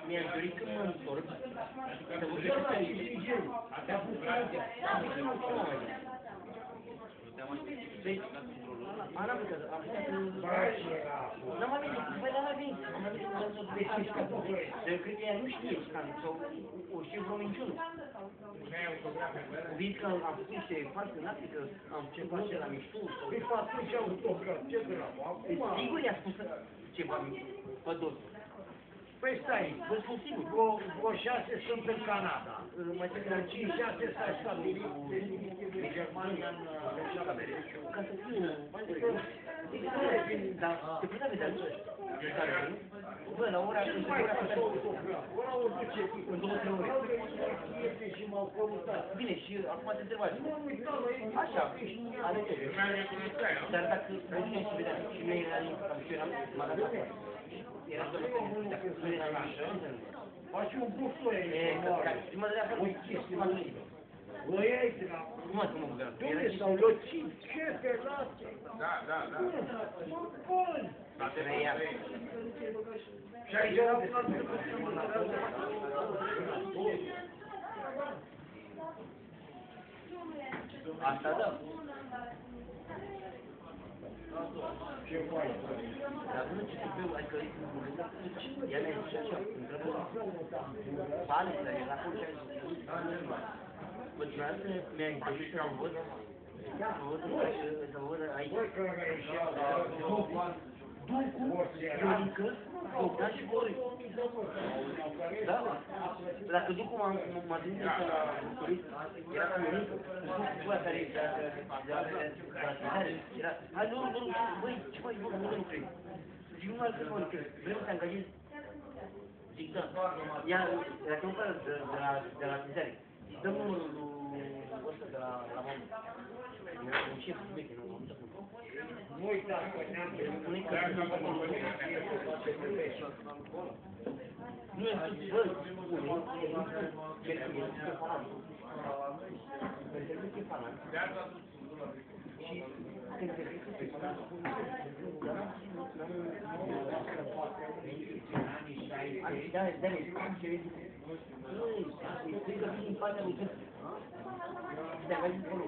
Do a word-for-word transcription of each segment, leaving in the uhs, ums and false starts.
mi-aș dori când mă întorc să vă găsesc pe aici. Asta a fost Franța. Deci, Ana, am stat în... N-am mai venit, păi n-am mai venit. Am mai venit să mă întorc. Dar cred că ea nu știe sau o știe vreo minciună. Zic că am făcut niște față în Africa, am ce face la mișto. Păi atunci autograf, ce dracu, acum... Sigur i-a spus ceva pădor. Păi stai, vă spun sigur. Vreo șase sunt în Canada. Mai trebuie cinci șase s-a stabilit în Germania, în ca să fiu... Dar te putea vedea, nu? Bă, la ora... Ce mai faci autograf? Ora o duce în două, trei ore. și m-au căutat. Bine, și acum te întrebați. Nu am uitat la ei. Așa, alegere. Dar dacă vă și vedea și nu era nimic, am și eram magazinat. Era doar dacă nu era nimic. Faci un busoie. E, că mă dădea o chestie, mă dădea. Bă, ei, dracu. Nu mă spun, mă Dom'le, s-au lăcit, ce pelate. Da, da, da. Sunt buni. Și aici erau un alt asta da. Ce faci? Dar nu ce trebuie, adică ea mi-a zis așa, întrebă, bani, dar e la curte, continuați, mi-a zis să mă văd, să mă văd, să mă văd aici, Ducu, Ionică, Bogdan și Bore. Da? Dacă Ducu m-a trimis la turist, era ca Ionică, Ducu băia care era de la tine, era, hai, nu, nu, nu, băi, ce mai bun, nu, nu cred. Zic, nu mai cred, mă, vrem să te angajezi. Zic, da. Ia, dacă nu pare de la tizare, dăm numărul lui ăsta de la mamă. Era un șef, veche, nu, am dat numărul. Nu uitați că ne-am Spune că nu mă nu e spus, bă, spune, cer că e ce fanat. Pentru că e fanat. Și când se zice pe fanat, dar nu da, da, ce vezi? Îi spui că vii în fața lui Tăți. Și te-a găsit acolo.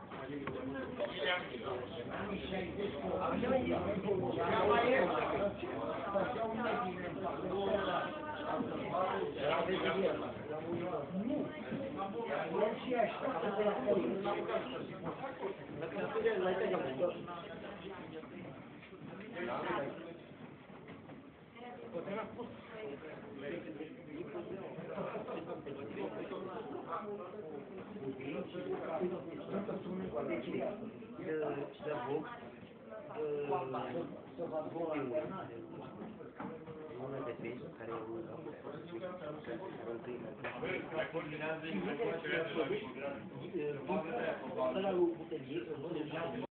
Așa mai e. Nu. Luăm și așa. Dacă se spune, mai tăi am de box, să vă spun una de pești care a fost ăla lui Butelier,